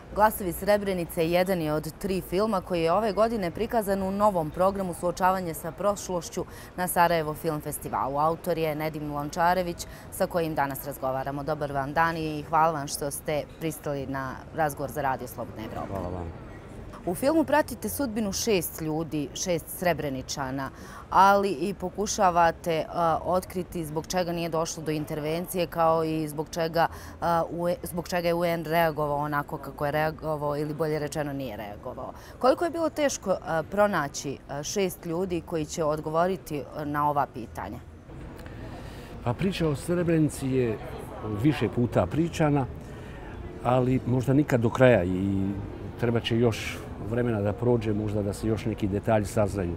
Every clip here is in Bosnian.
Glasovi Srebrenice jedan je od 3 filma koji je ove godine prikazan u novom programu Suočavanje sa prošlošću na Sarajevo Film Festivalu. Autor je Nedim Lončarević sa kojim danas razgovaramo. Dobar vam dan i hvala vam što ste pristali na razgovor za Radio Slobodna Evropa. Hvala vam. U filmu pratite sudbinu 6 ljudi, 6 Srebreničana, ali i pokušavate otkriti zbog čega nije došlo do intervencije, kao i zbog čega je UN reagovao onako kako je reagovao ili bolje rečeno nije reagovao. Koliko je bilo teško pronaći 6 ljudi koji će odgovoriti na ova pitanja? Pa priča o Srebrenici je više puta pričana, ali možda nikad do kraja i treba će još vremena da prođe, možda da se još neki detalji saznaju.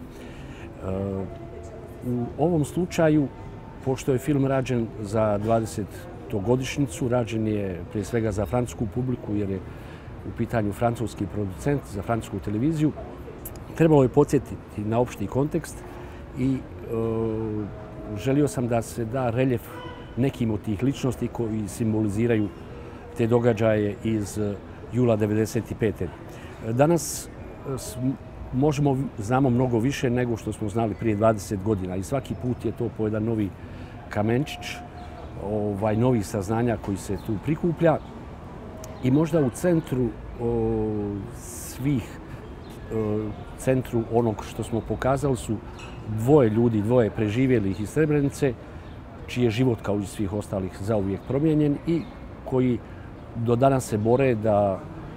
U ovom slučaju, pošto je film rađen za 20. godišnjicu, rađen je prije svega za francusku publiku jer je u pitanju francuski producent za francusku televiziju, trebalo je podsjetiti na opšti kontekst i želio sam da se da reljef nekim od tih ličnosti koji simboliziraju te događaje iz jula 1995. Danas znamo mnogo više nego što smo znali prije 20 godina i svaki put je to po jedan novi kamenčić, novi saznanja koji se tu prikuplja i možda u centru centru onog što smo pokazali su dvoje ljudi, dvoje preživjelih iz Srebrenice, čiji je život kao i svih ostalih zauvijek promijenjen i koji do danas se bore da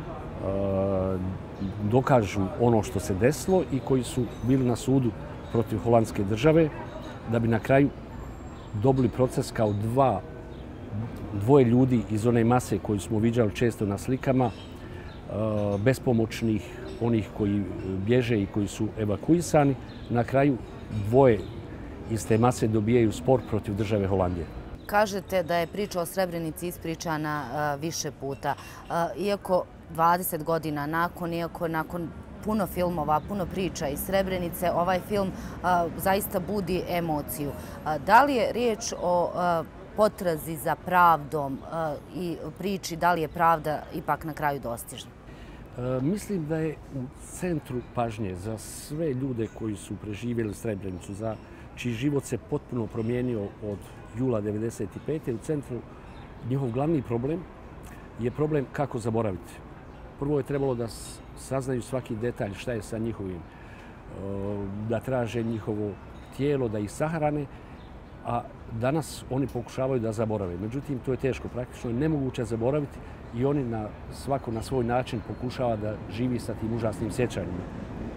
dokažu ono što se desilo i koji su bili na sudu protiv holandske države da bi na kraju dobili proces kao dvoje ljudi iz one mase koju smo viđali često na slikama, bespomoćnih, onih koji bježe i koji su evakuisani. Na kraju dvoje iz te mase dobijaju spor protiv države Holandije. Kažete da je priča o Srebrenici ispričana više puta. Iako 20 godina iako nakon puno filmova, puno priča iz Srebrenice, ovaj film zaista budi emociju. Da li je riječ o potrazi za pravdom i priči da li je pravda ipak na kraju dostižna? Mislim da je u centru pažnje za sve ljude koji su preživjeli Srebrenicu, za čiji život se potpuno promijenio od jula 1995. U centru njihov glavni problem je problem kako zaboraviti. Prvo je trebalo da saznaju svaki detalj šta je sa njihovim, da traže njihovo tijelo, da ih sahrane, a danas oni pokušavaju da zaborave. Međutim, to je teško, praktično je nemoguće zaboraviti i oni svako na svoj način pokušava da živi sa tim užasnim sjećanjima.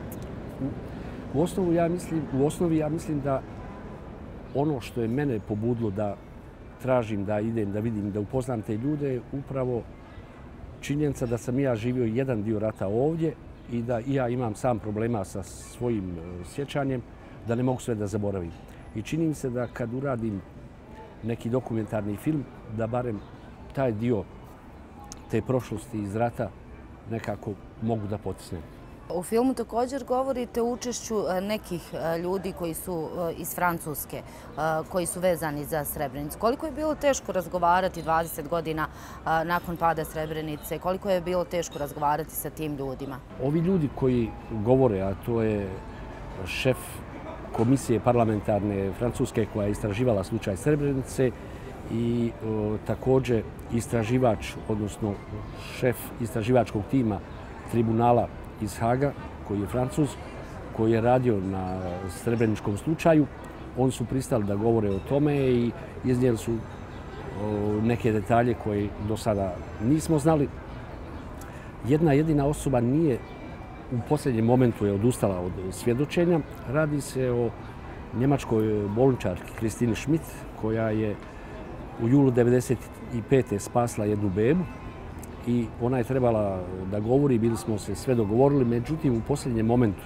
U osnovi ja mislim da ono što je mene pobudilo da tražim, da idem, da vidim, da upoznam te ljude je upravo činjenica da sam ja živio jedan dio rata ovdje i da i ja imam sam problema sa svojim sjećanjem, da ne mogu sve da zaboravim. I čini mi se da kad uradim neki dokumentarni film, da barem taj dio te prošlosti iz rata nekako mogu da potisnem. U filmu također govorite o učešću nekih ljudi koji su iz Francuske, koji su vezani za Srebrenicu. Koliko je bilo teško razgovarati 20 godina nakon pada Srebrenice? Koliko je bilo teško razgovarati sa tim ljudima? Ovi ljudi koji govore, a to je šef komisije parlamentarne Francuske koja je istraživala slučaj Srebrenice i također istraživač, odnosno šef istraživačkog tima tribunala iz Haga, koji je Francuz, koji je radio na srebreničkom slučaju. Oni su pristali da govore o tome i iznijeli su neke detalje koje do sada nismo znali. Jedna jedina osoba nije u posljednjem momentu je odustala od svjedočenja. Radi se o njemačkoj bolničarki Kristini Schmidt, koja je u julu 1995. spasla jednu bebu i ona je trebala da govori, bili smo se sve dogovorili, međutim u posljednjem momentu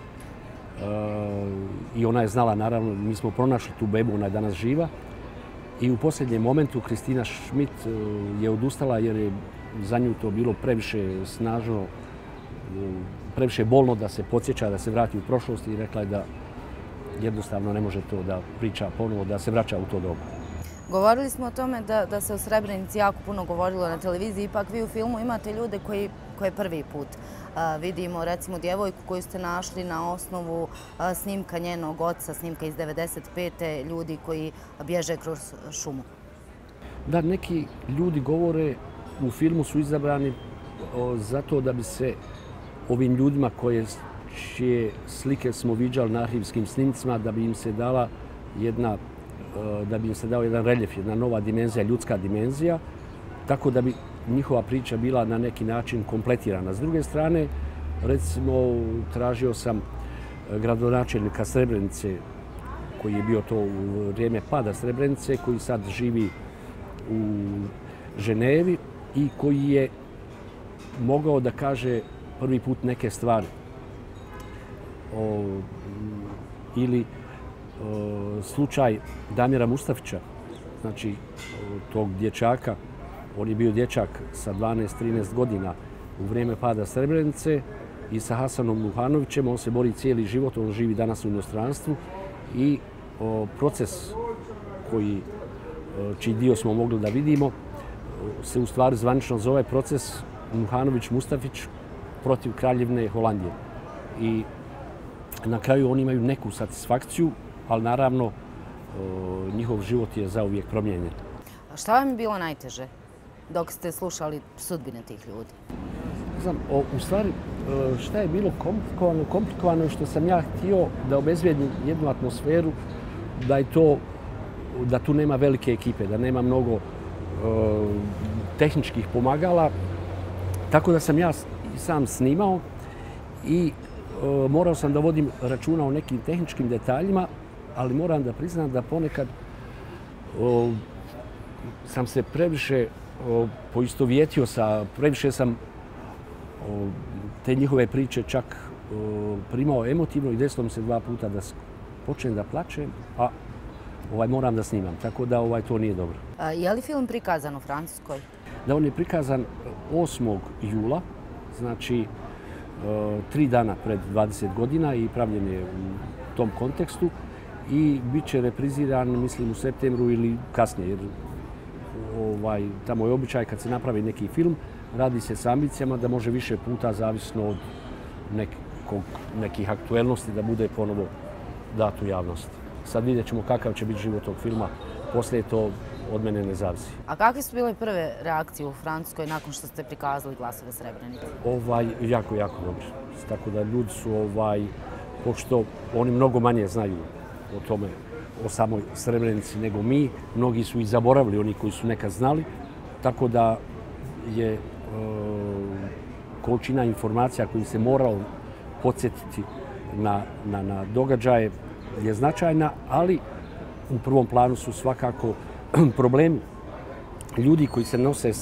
i ona je znala, naravno, mi smo pronašli tu bebu, ona je danas živa i u posljednjem momentu Kristina Schmidt je odustala jer je za nju to bilo previše snažno, previše bolno da se podsjeća, da se vrati u prošlost i rekla je da jednostavno ne može to da priča ponovo, da se vraća u to doba. Govorili smo o tome da se o Srebrenici jako puno govorilo na televiziji, ipak vi u filmu imate ljude koje prvi put vidimo, recimo djevojku koju ste našli na osnovu snimka njenog oca, snimka iz 95. ljudi koji bježe kroz šumu. Da, neki ljudi govore u filmu su izabrani zato da bi se ovim ljudima čije slike smo viđali na arhivskim snimcima, da bi im se dao jedan reljef, jedna nova dimenzija, ljudska dimenzija, tako da bi njihova priča bila na neki način kompletirana. S druge strane, recimo, tražio sam gradonačelnika Srebrenice, koji je bio to u vrijeme pada Srebrenice, koji sad živi u Ženevi i koji je mogao da kaže prvi put neke stvari. Ili slučaj Damira Mustafića, znači tog dječaka. On je bio dječak sa 12-13 godina u vrijeme pada Srebrenice i sa Hasanom Nuhanovićem. On se bori cijeli život, on živi danas u inostranstvu i proces čiji dio smo mogli da vidimo se u stvari zvanično zove proces Nuhanović-Mustafić protiv Kraljevine Holandije. I na kraju oni imaju neku satisfakciju, ali naravno njihov život je zauvijek promijenjen. Šta vam je bilo najteže dok ste slušali sudbine tih ljudi? Znam, u stvari šta je bilo komplikovano? Komplikovano je što sam ja htio da obezbijedim jednu atmosferu, da tu nema velike ekipe, da nema mnogo tehničkih pomagala. Tako da sam ja sam snimao i morao sam da vodim računa o nekim tehničkim detaljima, ali moram da priznam da ponekad sam se previše poistovjetio previše sam te njihove priče čak primao emotivno i desilo mi se 2 puta da počnem da plačem, a moram da snimam, tako da to nije dobro. Je li film prikazan u Francuskoj? Da, on je prikazan 8. jula, znači 3 dana pred 20 godina i pravljen je u tom kontekstu i bit će repriziran, mislim, u septembru ili kasnije, jer tamo je običaj kad se napravi neki film, radi se s ambicijama da može više puta, zavisno od nekih aktuelnosti, da bude ponovo dat u javnosti. Sad vidjet ćemo kakav će biti život tog filma, poslije to od mene ne zavisi. A kakve su bile prve reakcije u Francuskoj nakon što ste prikazali Glasove Srebrenice? Jako, jako dobro. Tako da ljudi su, pošto oni mnogo manje znaju o tome, o samoj Srebrenici nego mi, mnogi su i zaboravili, oni koji su nekad znali, tako da je količina informacija koju se morao podsjetiti na događaje je značajna, ali u prvom planu su svakako problemi ljudi koji se nose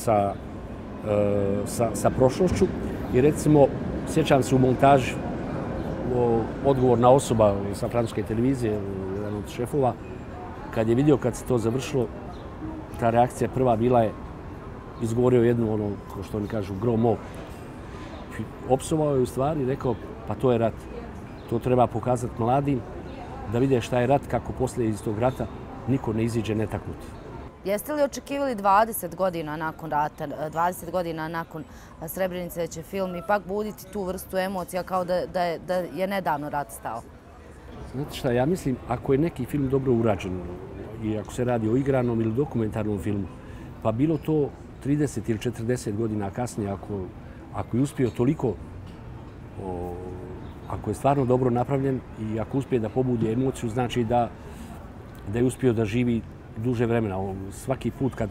sa prošlošću. I recimo, sjećam se u montaži, odgovorna osoba sa francuske televizije, jedan od šefova, kad je vidio kad se to završilo, ta reakcija prva bila je, izgovorio jednu, kao što oni kažu, gros mot. Opsovao je u stvari i rekao, pa to je rat. To treba pokazati mladim, da vide šta je rat, kako poslije iz tog rata niko ne iziđe netaknut. Jeste li očekivali 20 godina nakon rata, 20 godina nakon Srebrenice da će film ipak buditi tu vrstu emocija kao da je nedavno rat stao? Znate šta, ja mislim, ako je neki film dobro urađen i ako se radi o igranom ili dokumentarnom filmu, pa bilo to 30 ili 40 godina kasnije, ako je uspio toliko, ako je stvarno dobro napravljen i ako uspije da pobudi emociju, znači da je uspio da živi duže vremena. Svaki put kad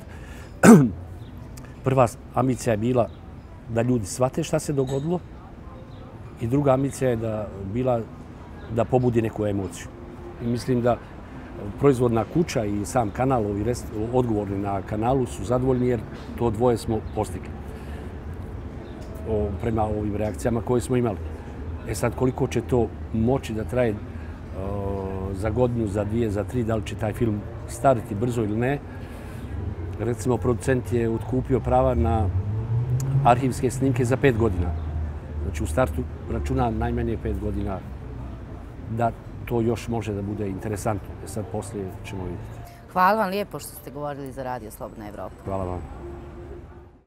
prva ambicija je bila da ljudi shvate šta se dogodilo i druga ambicija je bila da pobudi neku emociju. I mislim da proizvodna kuća i sam kanal, odgovorni na kanalu su zadovoljni jer to dvoje smo postigli prema ovim reakcijama koje smo imali. Sad, koliko će to moći da traje za godinu, za 2, za 3, da li će taj film stariti brzo ili ne. Recimo, producent je otkupio prava na arhivske snimke za 5 godina. Znači, u startu računa najmanje 5 godina da to još može da bude interesantno. Sad poslije ćemo vidjeti. Hvala vam lijepo što ste govorili za Radio Slobodna Evropa. Hvala vam.